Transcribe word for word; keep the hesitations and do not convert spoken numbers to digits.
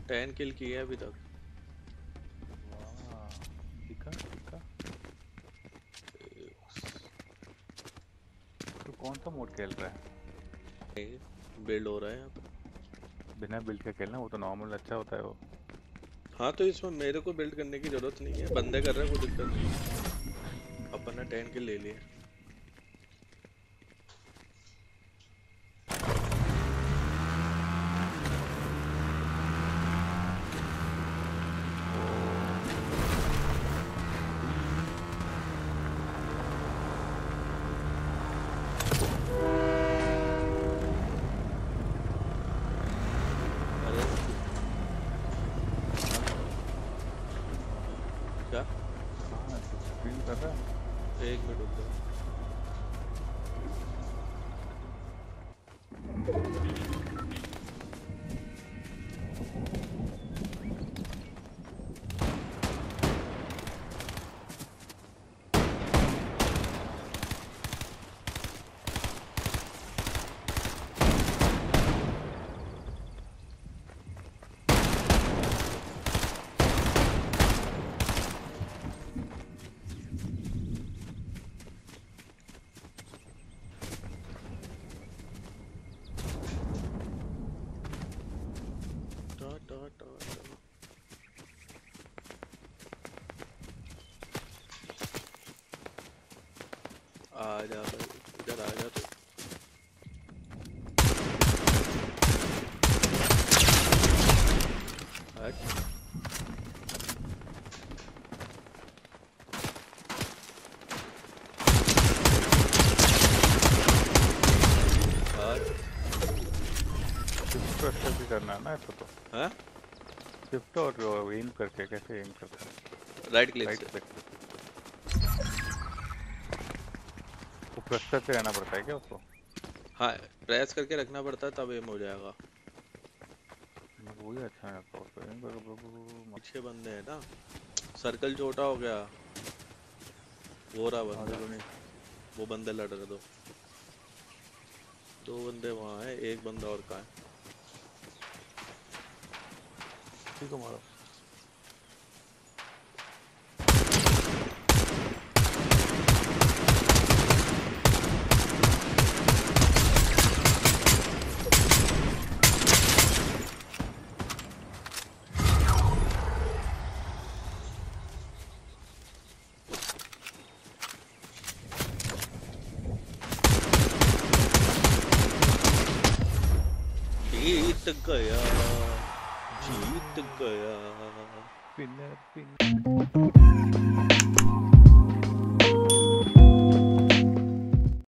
Ten किल किए हैं अभी तक। वाह, दिखा दिखा। तो कौन सा मोड खेल रहा है? बिल्ड हो रहा है यहाँ पे। बिना बिल्ड के खेलना, वो तो नॉर्मल अच्छा होता है वो। हाँ तो इसमें मेरे को बिल्ड करने की जरूरत नहीं है, बंदे कर रहे हैं, कोई दिक्कत नहीं है। अपन ने टेन किल ले लिए। अरे क्या? हाँ, स्क्रीन कर रहा है। एक मिनट रुक जाओ। टा टा टा टा। आ जा भाई, इधर आ जा तू। हट। हट। शिफ्ट अच्छा भी करना है ना ऐसा तो। हाँ, शिफ्ट और एम करके कैसे एम करता है? राइट क्लिक राइट से। क्लिक। वो प्रेस करके रहना पड़ता है क्या उसको? हाँ, प्रेस करके रखना पड़ता है तब एम हो जाएगा। वही अच्छा है तो उसको एम कर मत। पीछे बंदे हैं ना, सर्कल छोटा हो गया। वो रहा आगे बंदा, तो नहीं। वो बंदे लड़ रहे। दो दो बंदे वहाँ है, एक बंदा और कहाँ है? ठीक है मारो। जीत गया, जीत गया। Winner winner.